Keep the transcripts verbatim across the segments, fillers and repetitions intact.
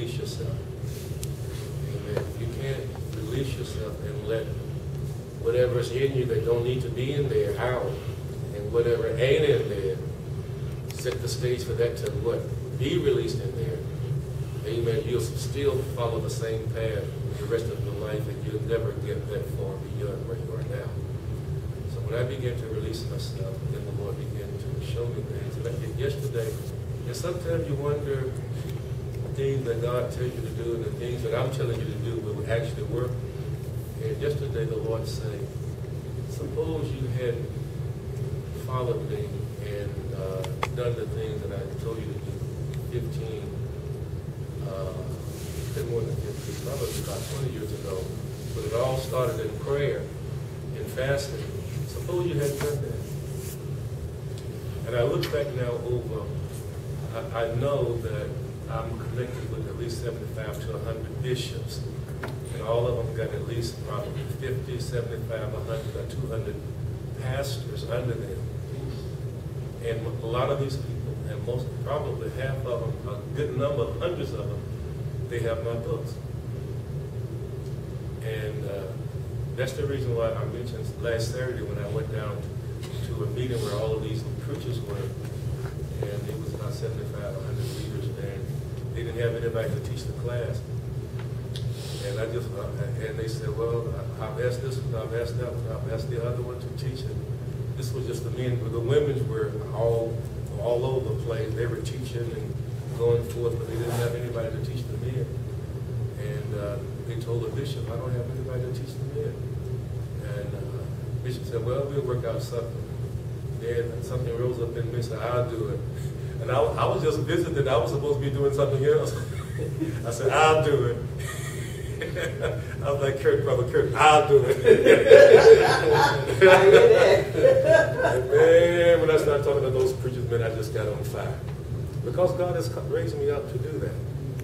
release yourself. Amen. You can't release yourself and let whatever's in you that don't need to be in there out, and whatever ain't in there, set the stage for that to what? Be released in there. Amen. You'll still follow the same path the rest of your life, and you'll never get that far beyond where you are now. So when I began to release myself, then the Lord began to show me things. Like yesterday, and sometimes you wonder things that God tells you to do and the things that I'm telling you to do will actually work. And yesterday the Lord said, suppose you had followed me and uh, done the things that I told you to do fifteen, uh, been more than fifteen, probably about twenty years ago, but it all started in prayer and fasting. Suppose you hadn't done that. And I look back now over, I, I know that I'm connected with at least seventy-five to one hundred bishops. And all of them got at least probably fifty, seventy-five, one hundred, or two hundred pastors under them. And a lot of these people, and most, probably half of them, a good number, hundreds of them, they have my books. And uh, that's the reason why I mentioned last Saturday when I went down to, to a meeting where all of these preachers were, and it was about seventy-five, one hundred leaders there. And they didn't have anybody to teach the class. And I just, uh, and they said, well, I've asked this one, I've asked that one, I've asked the other one to teach it. This was just the men, but the women were all all over the place. They were teaching and going forth, but they didn't have anybody to teach the men. And uh, they told the bishop, I don't have anybody to teach the men. And uh, the bishop said, well, we'll work out something. Then something rose up in me and said, I'll do it. And I, I was just visiting. I was supposed to be doing something else. I said, I'll do it. I was like, Kurt, brother Kurt, I'll do it. And man, when I started talking to those preachers, man, I just got on fire. Because God has raised me up to do that.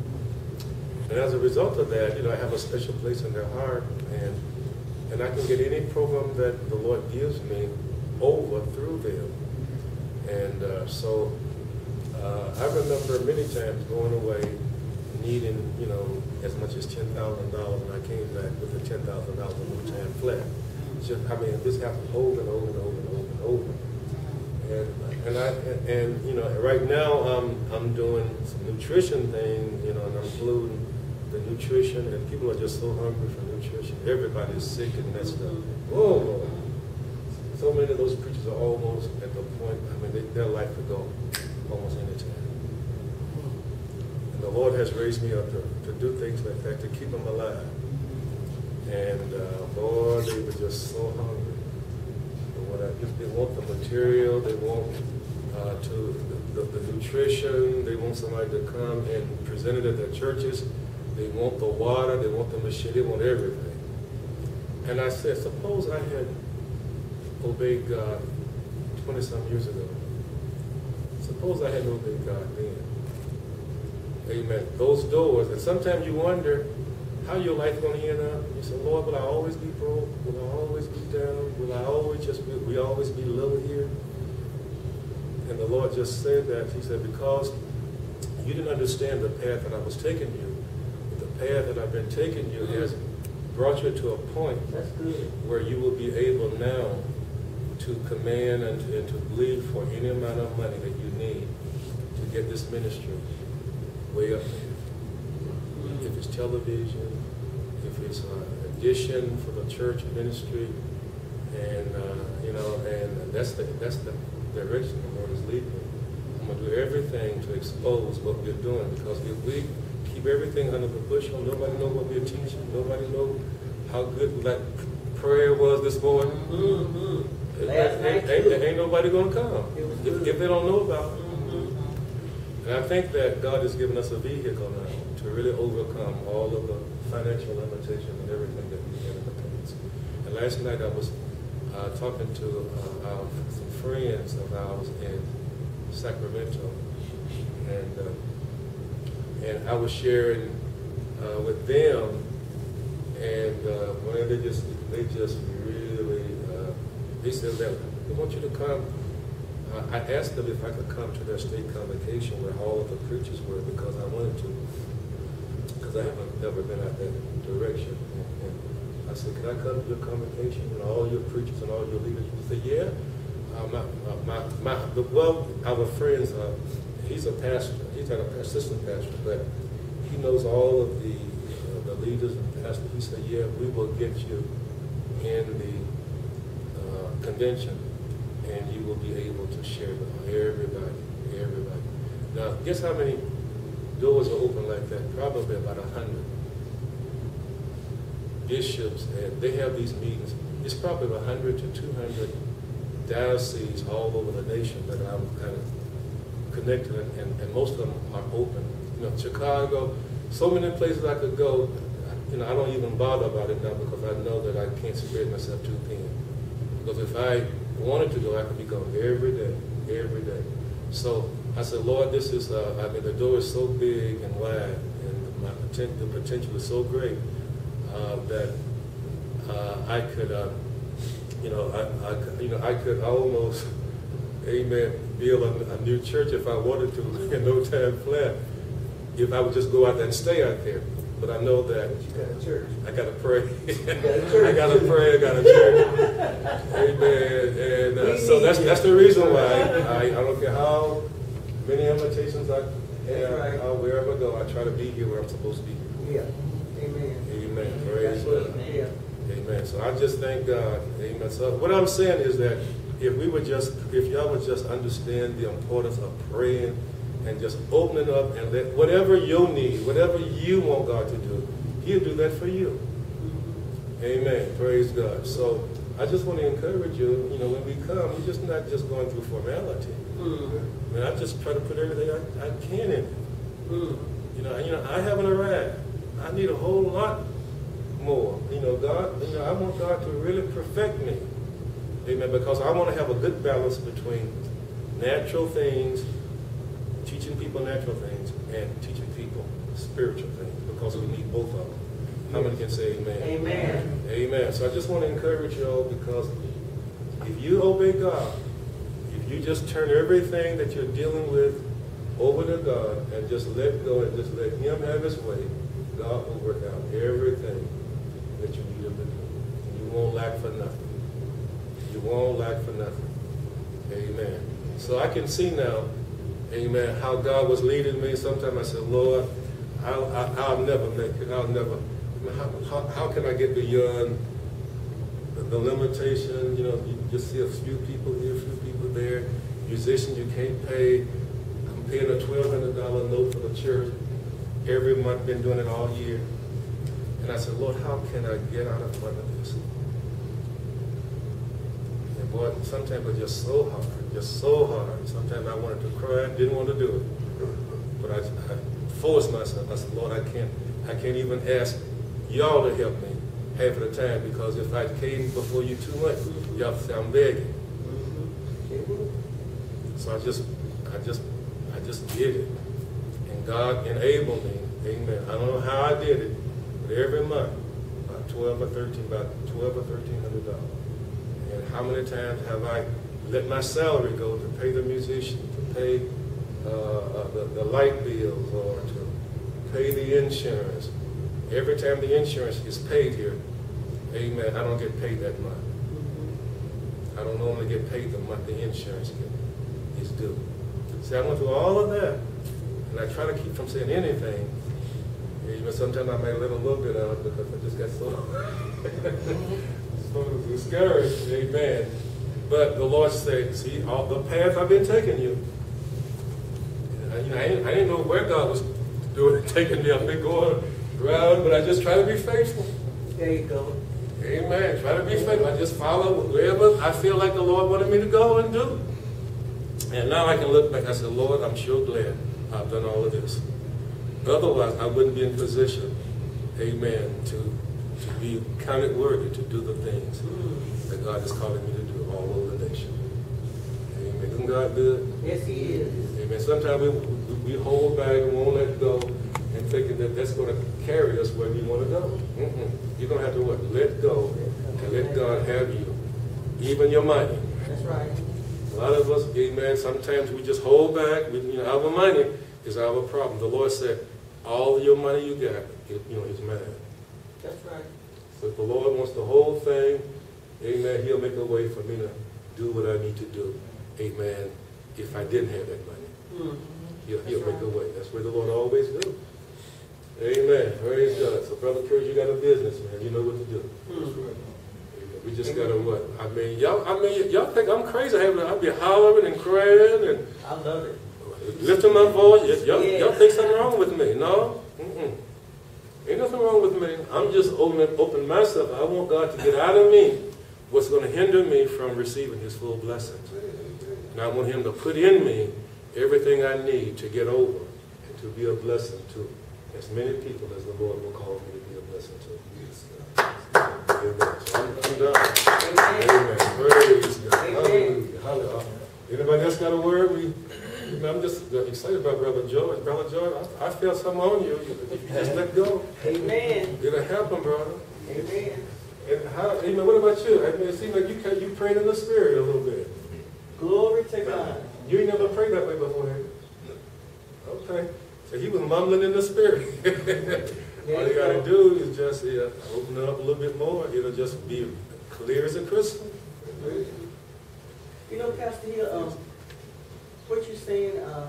And as a result of that, you know, I have a special place in their heart, and and I can get any program that the Lord gives me over through them. And uh, so uh, I remember many times going away needing, you know, as much as ten thousand dollars, and I came back with a ten thousand dollars one-time flat. Just, I mean, this happened over and over and over and over and over. And, and I, and, and you know, right now I'm, I'm doing some nutrition thing, you know, and I'm including the nutrition, and people are just so hungry for nutrition. Everybody's sick and messed up. Whoa, Lord. So many of those preachers are almost at the point, I mean, they, their life could go almost any time. And the Lord has raised me up to, to do things like that, to keep them alive. And uh, boy, they were just so hungry. And what I, they want the material, they want uh, to the, the, the nutrition, they want somebody to come and present it at their churches. They want the water, they want the machine, they want everything. And I said, suppose I had obeyed God twenty-some years ago. Suppose I had obeyed God then. Amen. Those doors, and sometimes you wonder how your life going to end up. You say, Lord, will I always be broke? Will I always be down? Will I always just be, will we always be low here? And the Lord just said that. He said, because you didn't understand the path that I was taking you, the path that I've been taking you has brought you to a point where you will be able now to command and to, and to bleed for any amount of money that you need to get this ministry way up there. If it's television, if it's an addition for the church ministry, and uh, you know, and that's the that's the direction the Lord is leading. I'm gonna do everything to expose what we're doing, because if we keep everything under the bushel, nobody knows what we're teaching. Nobody knows how good that prayer was this morning. Mm-hmm. Ain't, ain't, ain't, ain't nobody gonna come if, if they don't know about it. Mm-hmm. And I think that God has given us a vehicle now to really overcome all of the financial limitations and everything that we have in the past. And last night I was uh, talking to uh, our, some friends of ours in Sacramento, and uh, and I was sharing uh, with them, and uh, when they just they just really uh, they said that we want you to come. Uh, I asked them if I could come to their state convocation where all of the preachers were, because I wanted to. because I haven't never been out that direction. And, and I said, can I come to your convocation and all your preachers and all your leaders? He said, yeah. Uh, my, my, my, the, well, our friends, uh, he's a pastor. He's not an assistant pastor, but he knows all of the uh, the leaders and pastors. He said, yeah, we will get you in the uh, convention, and you will be able to share with everybody, everybody. Now, guess how many doors are open like that? Probably about a hundred. Bishops, and they have these meetings. It's probably a hundred to two hundred dioceses all over the nation that I'm kind of connected, and, and most of them are open. You know, Chicago, so many places I could go. You know, I don't even bother about it now because I know that I can't spread myself too thin. Because if I wanted to go, I could be going every day, every day. So I said, Lord, this is, uh, I mean, the door is so big and wide, and my poten the potential is so great uh, that uh, I could, uh, you know, I, I, you know, I could almost, amen, build a, a new church if I wanted to in no time flat. If I would just go out there and stay out there. But I know that you got a church. I got to pray. Got I got to pray. I got a church. Amen. And uh, so that's that's the reason why I, I don't care how many invitations I have, right. uh, wherever I go, I try to be here where I'm supposed to be. Yeah. Amen. Amen. Praise God. Yeah. Amen. So I just thank God. Amen. So what I'm saying is that if we would just, if y'all would just understand the importance of praying and just opening up and let whatever you need, whatever you want God to do, He'll do that for you. Amen. Praise God. So I just want to encourage you, you know, when we come, we're just not just going through formality. Mm. I mean, I just try to put everything I, I can in it. Mm. You know, you know, I haven't arrived. I need a whole lot more. You know, God, you know, I want God to really perfect me. Amen. Because I want to have a good balance between natural things, teaching people natural things, and teaching people spiritual things, because we need both of them. How many can say amen? Amen. Amen. So I just want to encourage you all, because if you obey God, if you just turn everything that you're dealing with over to God and just let go and just let Him have His way, God will work out everything that you need Him to do. You won't lack for nothing. You won't lack for nothing. Amen. So I can see now, amen, how God was leading me. Sometimes I said, Lord, I'll, I'll, I'll never make it. I'll never. How, how, how can I get beyond the, the limitation? You know, you just see a few people here, a few people there. Musicians you can't pay. I'm paying a twelve hundred dollar note for the church every month. Been doing it all year. And I said, Lord, how can I get out of front of this? And boy, sometimes it's just so hard, just so hard. Sometimes I wanted to cry, didn't want to do it. But I, I forced myself. I said, Lord, I can't, I can't even ask y'all to help me half of the time, because if I came before you too much, y'all say I'm begging. So I just, I just, I just did it, and God enabled me. Amen. I don't know how I did it, but every month, about twelve or thirteen, about twelve or thirteen hundred dollars. And how many times have I let my salary go to pay the musician, to pay uh, uh, the, the light bills, or to pay the insurance? Every time the insurance is paid here, amen, I don't get paid that month. I don't normally get paid the month the insurance is due. See, I went through all of that, and I try to keep from saying anything. Even sometimes I may let a little bit out because I just got so, so discouraged, amen. But the Lord said, see, all the path I've been taking you, you know, I, didn't, I didn't know where God was doing, taking me. I've been going around, but I just try to be faithful. There you go. Amen. Try to be faithful. I just follow wherever I feel like the Lord wanted me to go and do. And now I can look back. I said, Lord, I'm sure glad I've done all of this. Otherwise, I wouldn't be in position, amen, to, to be counted worthy to do the things that God is calling me to do all over the nation. Amen. Isn't God good? Yes, He is. Amen. Sometimes we, we hold back and won't let go, and thinking that that's going to carry us where we want to go. Mm-mm. You're going to have to what? Let go and let God have you. Even your money. That's right. A lot of us, amen, sometimes we just hold back. We, you know, our money is our problem. The Lord said, all your money you got, his, you know, his mind. That's right. So if the Lord wants the whole thing, amen, he'll make a way for me to do what I need to do. Amen. If I didn't have that money, Mm-hmm. he'll, he'll That's make a right. way. That's what the Lord always do. Amen. Praise God. So Brother Kurt, you got a business, man. You know what to do. Mm-hmm. We just gotta what? I mean, y'all. I mean, y'all think I'm crazy? Having I be hollering and crying and I love it. lifting my voice. Y'all, Yeah. y'all think something wrong with me? No. Mm-mm. Ain't nothing wrong with me. I'm just opening, open myself. I want God to get out of me what's going to hinder me from receiving His full blessings. And I want Him to put in me everything I need to get over and to be a blessing to as many people as the Lord will call me to be a blessing to. Amen. So I'm, I'm done. Amen. Amen. Praise God. Amen. Hallelujah. Hallelujah. Anybody else got a word? We, I'm just excited about Brother George. Brother George, I, I feel something on you. If you just let go, Amen. it'll happen, brother. Amen. And how? Amen. What about you? I mean, it seems like you can, you prayed in the spirit a little bit. Glory to God. You ain't never prayed that way before, have you? Okay. So he was mumbling in the spirit. All you gotta do is just yeah, open it up a little bit more. It'll just be clear as a crystal. You know, Pastor Hill, um, what you're saying uh,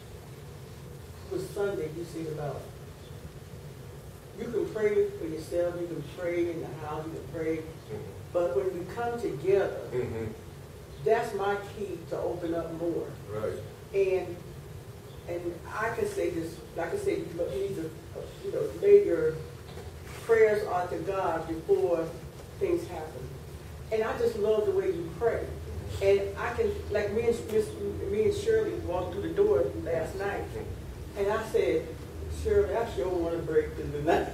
was Sunday, you said about you can pray for yourself, you can pray in the house, you can pray, but when we come together, Mm-hmm. that's my key to open up more. Right. And and I can say this, like I said, you need to, you know, lay your prayers out to God before things happen. And I just love the way you pray. And I can, like me and, me and Shirley walked through the door last night, and I said, Shirley, I sure want to break through tonight.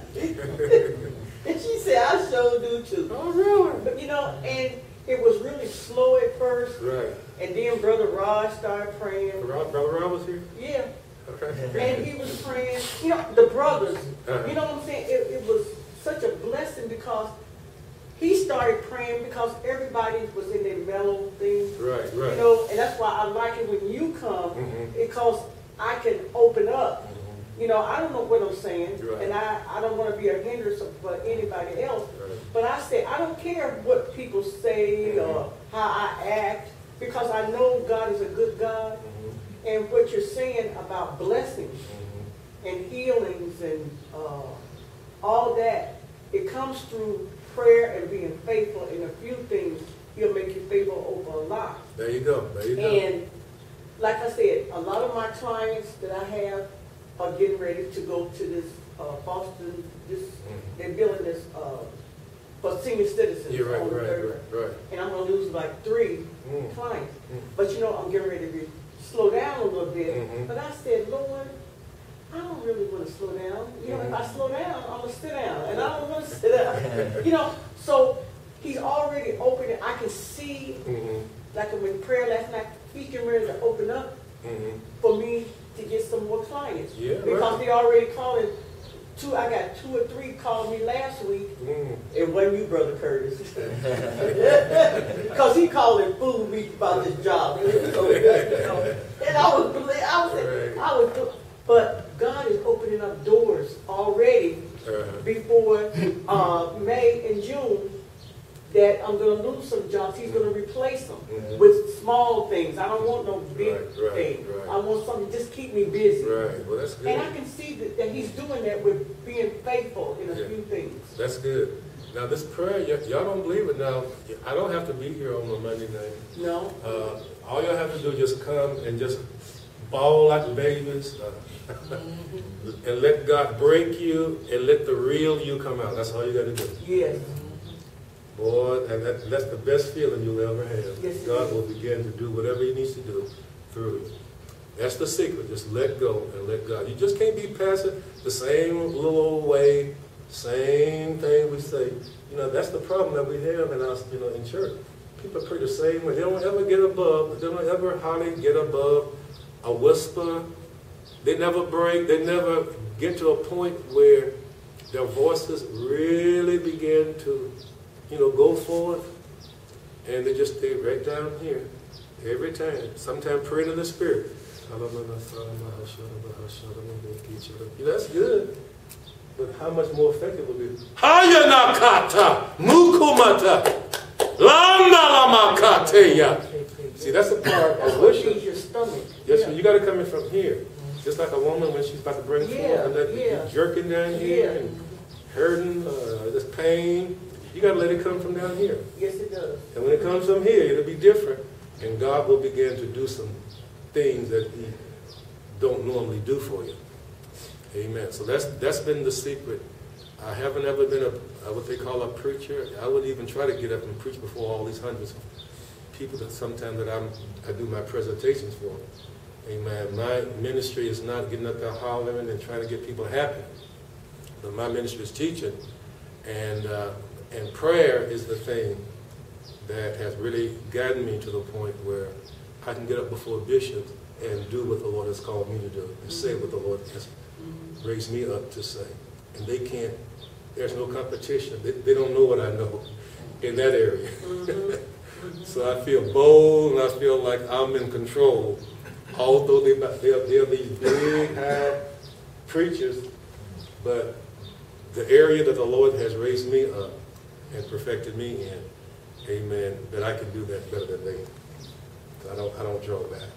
And she said, I sure do too. Oh, really? But you know, and it was really slow at first, Right. and then Brother Rod started praying. Rob, Brother Rob was here? Yeah. Okay. And he was praying, you know, the brothers, Uh-huh. you know what I'm saying? It, it was such a blessing because he started praying because everybody was in their mellow thing. Right, right. You know, and that's why I like it when you come Mhm. because I can open up. You know, I don't know what I'm saying, Right. and I, I don't want to be a hindrance for anybody else. Right. But I say, I don't care what people say or how I act because I know God is a good God. Mhm. And what you're saying about blessings Mhm. and healings and uh, all that, it comes through prayer and being faithful in a few things. He'll make you faithful over a lot. There you go. There you go. And like I said, a lot of my clients that I have are getting ready to go to this uh, Boston, this, Mhm. they're building this uh, for senior citizens. You're right, on the right, third. right, right. And I'm going to lose like three Mm. clients. Mm. But you know, I'm getting ready to slow down a little bit. Mhm. But I said, Lord, I don't really want to slow down. You know, if I slow down, I'm going to sit down. And I don't want to sit down. You know, so he's already opening. I can see, Mhm. like in prayer last night, he's getting ready to open up Mhm. for me to get some more clients. Yeah, because right. they already calling two, I got two or three called me last week. Mm. It wasn't you, Brother Curtis. Because he called and fooled me about this job. So, you know, and I was, I was, Right. I was, but God is opening up doors already Uh-huh. before uh, May and June that I'm going to lose some jobs. He's going to replace them Mhm. with small things. I don't want no big Right, right, thing. right. I want something to just keep me busy. Right. Well, that's good. And I can see that, that he's doing that with being faithful in a Yeah. few things. That's good. Now, this prayer, y- y'all don't believe it now. I don't have to be here on a Monday night. No? Uh, all y'all have to do is just come and just bawl like babies uh, and let God break you and let the real you come out. That's all you got to do. Yes. Boy, and that, that's the best feeling you'll ever have. Yes, it God is. will begin to do whatever He needs to do through you. That's the secret. Just let go and let God. You just can't be passive the same little old way, same thing we say. You know, that's the problem that we have in us, you know, in church. People pray the same way. They don't ever get above. They don't ever hardly get above a whisper. They never break. They never get to a point where their voices really begin to, you know, go forth. And they just stay right down here every time. Sometimes praying in the Spirit. You know, that's good. But how much more effective would be? Hayanakata, mukumata, lamalamakataya. See, that's the part of worship. Your stomach. Yes, Yeah. you got to come in from here. Just like a woman when she's about to bring Yeah, forth and let yeah. it jerking down here Yeah. and hurting, uh, this pain. You got to let it come from down here. Yes, it does. And when it comes from here, it'll be different. And God will begin to do some things that He don't normally do for you. Amen. So that's that's been the secret. I haven't ever been a, uh, what they call a preacher. I wouldn't even try to get up and preach before all these hundreds of people that sometimes that I'm, I do my presentations for. Amen. My ministry is not getting up there hollering and trying to get people happy. But my ministry is teaching. And, uh, and prayer is the thing that has really gotten me to the point where I can get up before bishops and do what the Lord has called me to do and say what the Lord has raised me up to say. And they can't, there's no competition. They, they don't know what I know in that area. So I feel bold and I feel like I'm in control. Although they, they're, they're these big, high preachers, but the area that the Lord has raised me up and perfected me in, amen, that I can do that better than they. I don't, I don't draw back.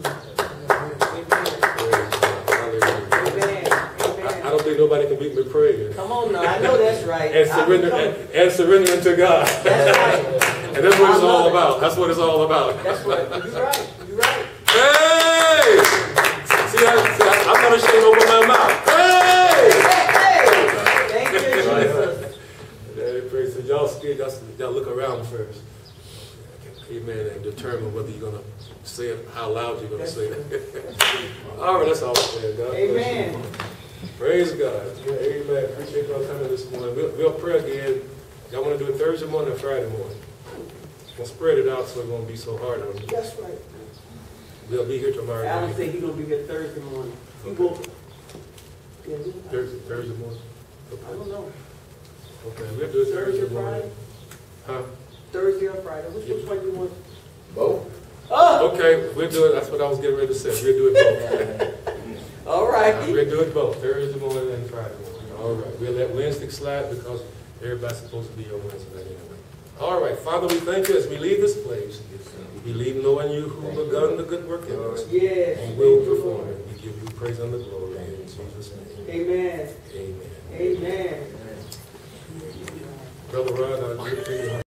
Amen. I, I don't think nobody can beat me praying. Come on now, I know that's right. And surrender and, and surrendering to God. That's right. And that's what it's I love all it. about. That's what it's all about. That's right. You're right. You're right. Hey! See, I, see I, I'm not ashamed to open my mouth. Hey! Hey! Thank you, Jesus. Hey, praise the y'all scared. Y'all, y'all look around first. Amen. And determine whether you're going to say it, how loud you're going to say it. All right, that's all I'm saying. God bless Amen. you. Praise God. Yeah, amen. Appreciate y'all coming this morning. We'll, we'll pray again. Y'all want to do it Thursday morning or Friday morning? We'll spread it out so it won't be so hard on you. That's right. We'll be here tomorrow Alan night. said he's going to be here Thursday morning. He Okay. will. Yeah, he- Thursday, Thursday morning? I don't know. Okay, we'll do it Thursday, Thursday morning. Friday? Huh? Thursday or Friday? Which, which one you want? Both. Oh! Okay, we'll do it. That's what I was getting ready to say. We'll do it both. All Uh, right. we'll do it both, Thursday morning and Friday morning. All right. We'll let Wednesday slide because everybody's supposed to be on Wednesday night anyway. All right. Father, we thank you as we leave this place. We leave knowing you who begun the good work in us. Yes. And will perform it. We give you praise and the glory in Jesus' name. Amen. Amen. Amen. Brother Ron, I'll give you